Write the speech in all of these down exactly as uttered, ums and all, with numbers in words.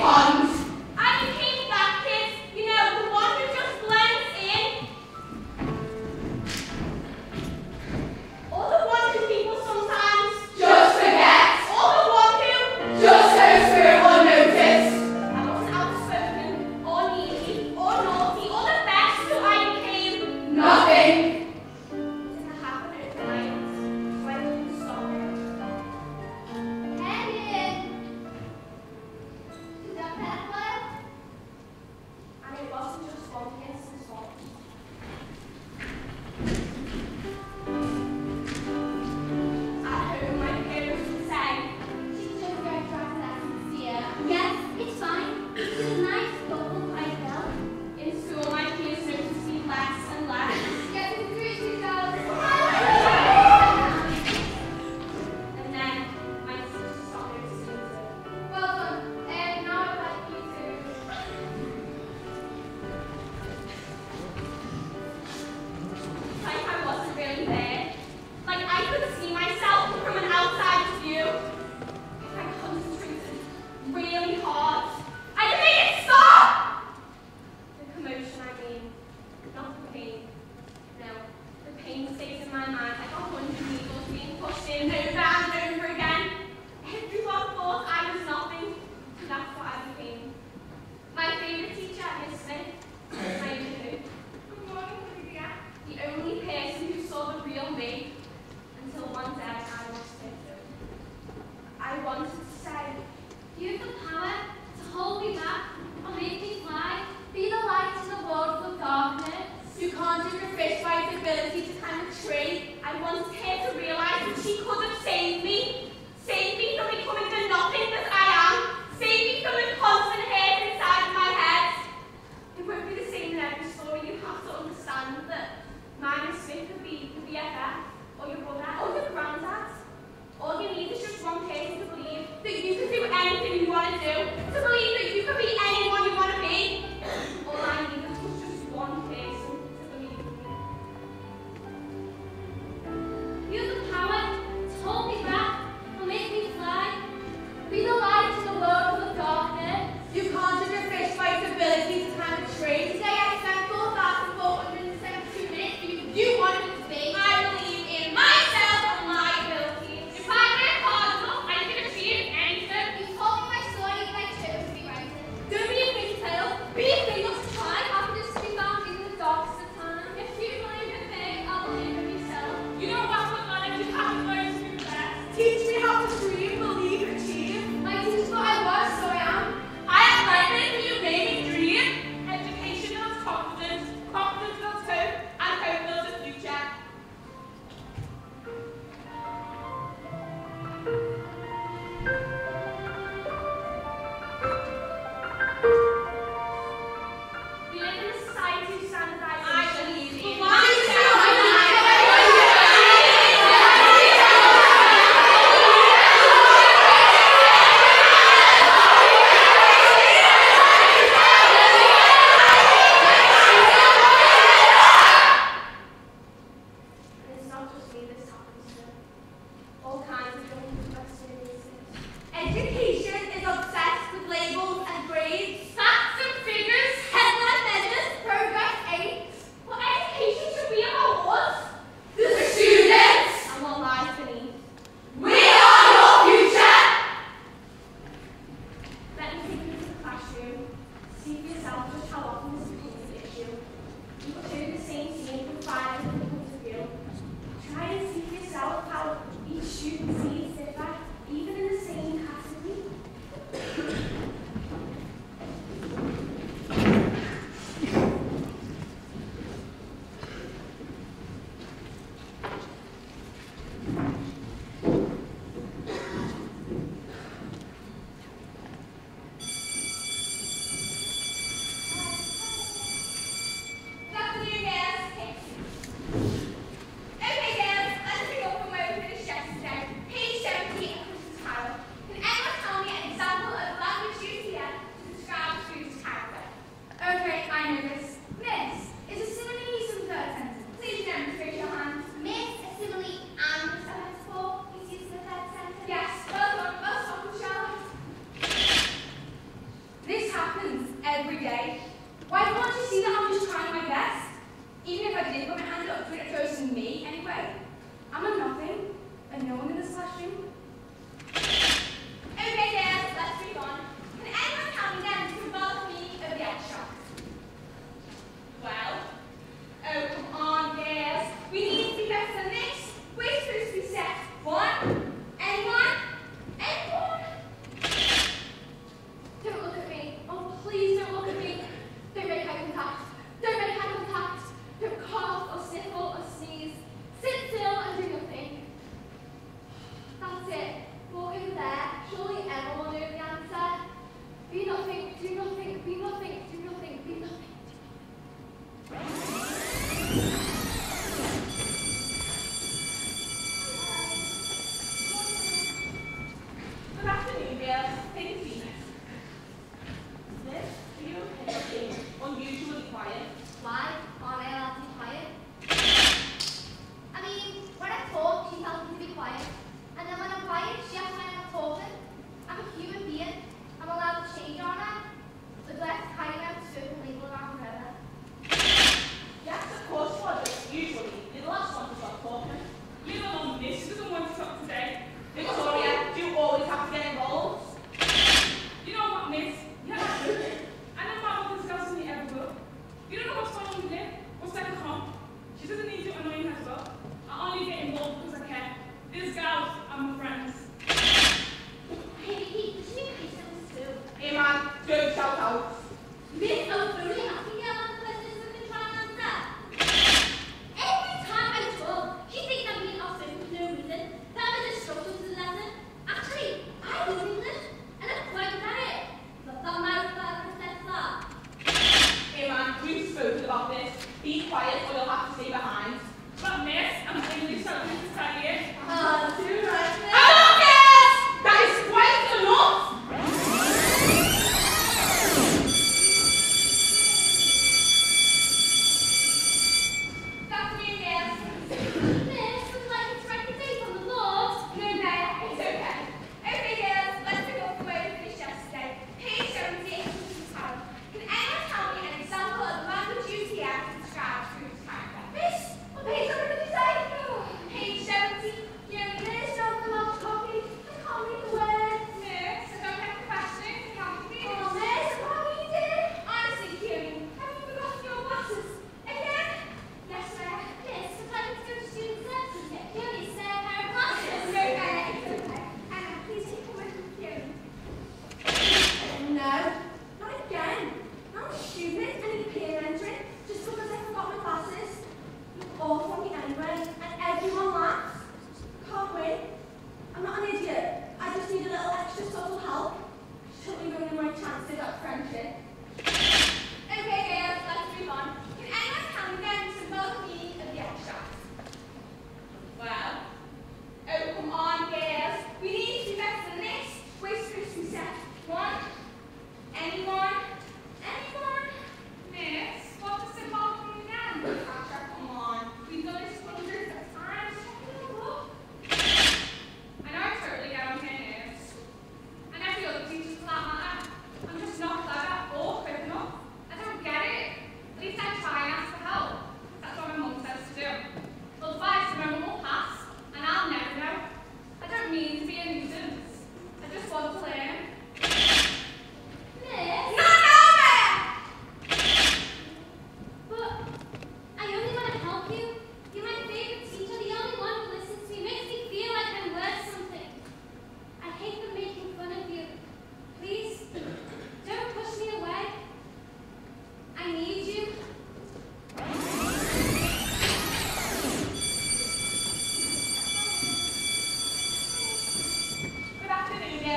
Try and see for yourself how each student sees differ, even in the same category.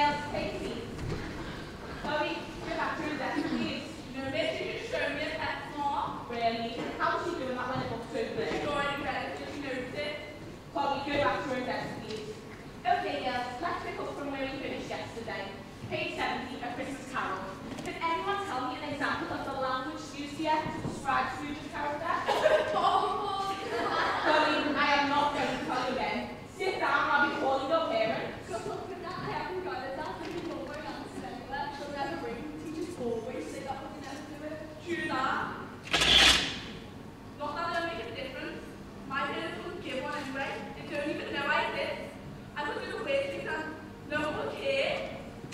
girls, take a seat. Chloe, go back to your desk, please. No, miss, you just show me a pet more. Really? How was she doing that when it looked so good? She's already read it, did you notice it? Chloe, go back to your desk, please. Okay, girls, let's pick up from where we finished yesterday. Page seventy, A Christmas Carol. Can anyone tell me an example of the language used here to describe Scrooge's character? Oh, Chloe, I am not going to tell you again. Sit down, I'll be calling your parents. Good luck with that. I haven't got it. That's like a no-going answer anywhere. She'll never ring. Teachers always say that, but they never do it. True that. Not that it'll make a difference. My parents wouldn't give one anyway. They don't even know I exist. I could do the weird things and no one would care.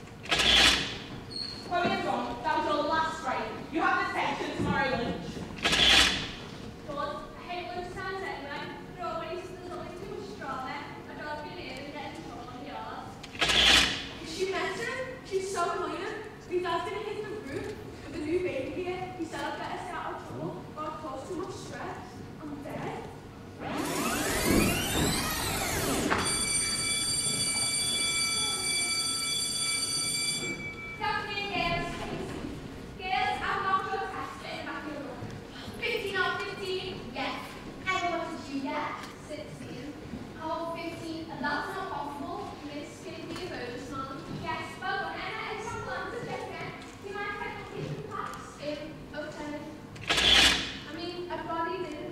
Chloe and Ron, that was your last strike. You have detention tomorrow lunch. Good. I hate lunchtimes anyway. They're always, there's always too much drama. I'd rather be near than get in trouble on the yard. Is she messing? She's so annoying. My dad's gonna hit the roof with the new baby here. He said I'd better stay out of trouble or I'd cause too much stress. I'm dead. I mean, I've got even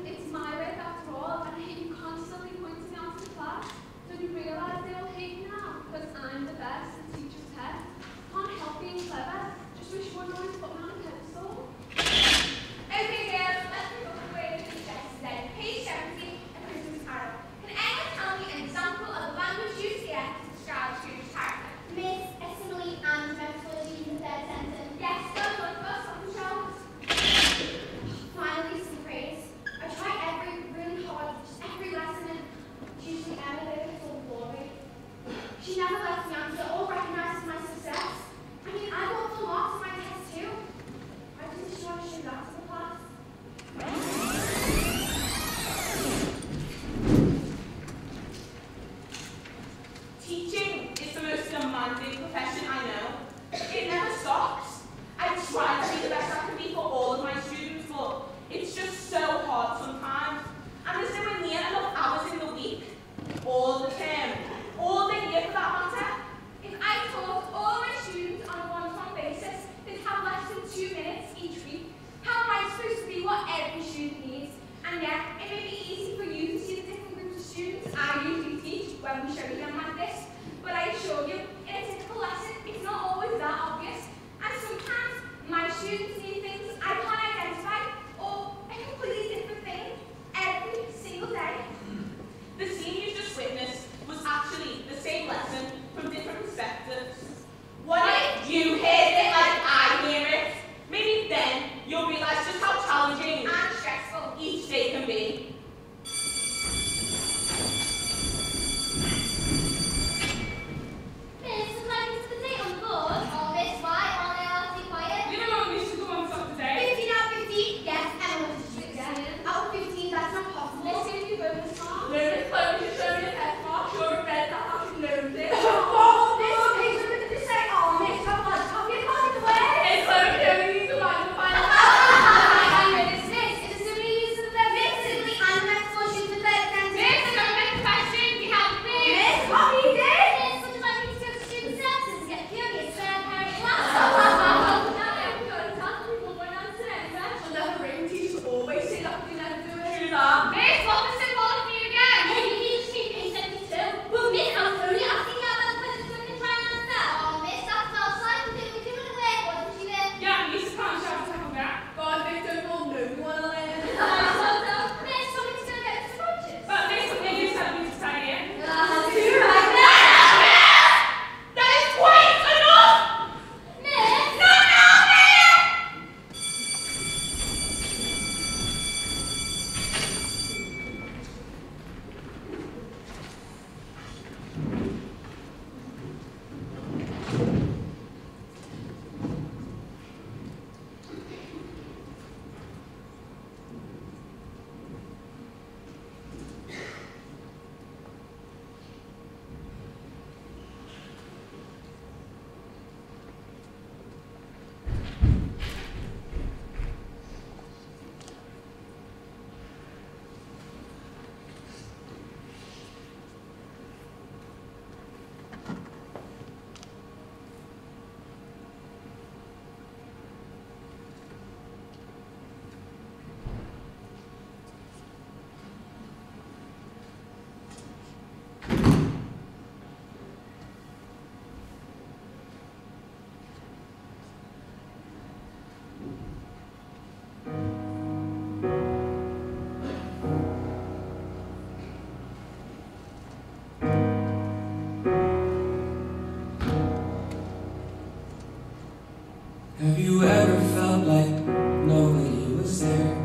Have you ever felt like nobody was there?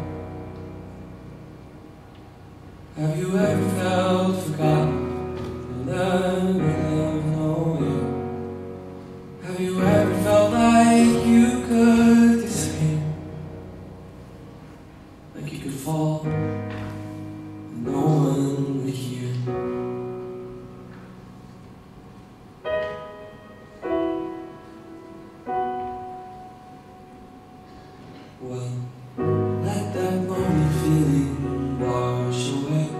Have you ever felt forgotten and unreal of nowhere? Have you ever felt like you could disappear? Like you could fall and no one would hear? Well, let that lonely feeling wash away.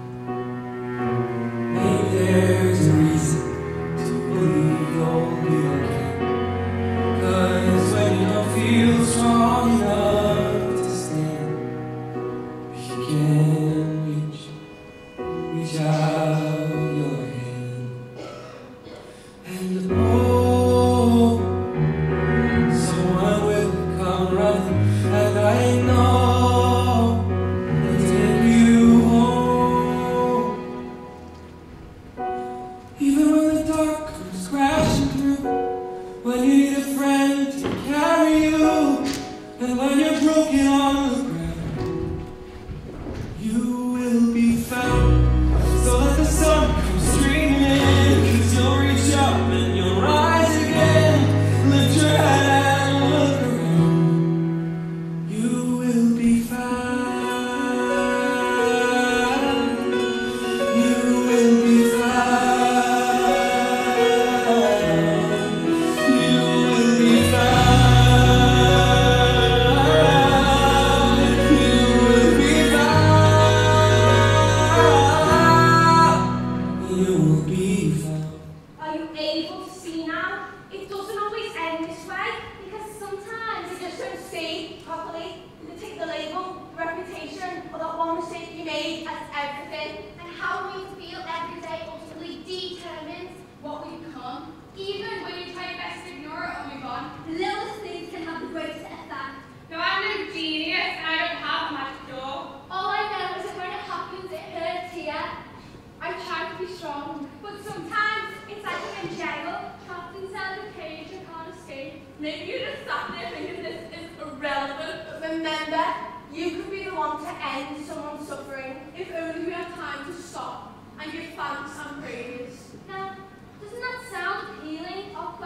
Maybe there's a reason to believe you'll be okay. 'Cause when you don't feel strong enough to stand, if you can reach, reach out your hand. And oh, someone will come running, and I know they'll take you home. Even when the dark comes crashing through, when you need a friend to carry you, and when you're broken on the ground, you will be found. So let the sun come streaming in, 'cause you'll reach up and you'll rise again. Lift your head and look around. You will be found. You will be found. You will be found. You will be found. You will be found. Are you able to see now? It doesn't always end this way, because sometimes You just don't see properly. You take the label, the reputation, or that one mistake you made as everything. and how we feel every day ultimately determines what we become. Even when you try your best to ignore it or move on. The littlest things can have the greatest effect. No, I'm no genius and I don't have a magic door. All I know is that when it happens, it hurts here. I try to be strong, but sometimes it's like I'm in jail, trapped inside a cage I can't escape. Maybe you just sat there thinking this is irrelevant, but remember, you could be the one to end someone's suffering if only we have time to stop and give thanks and praise. Now, doesn't that sound appealing or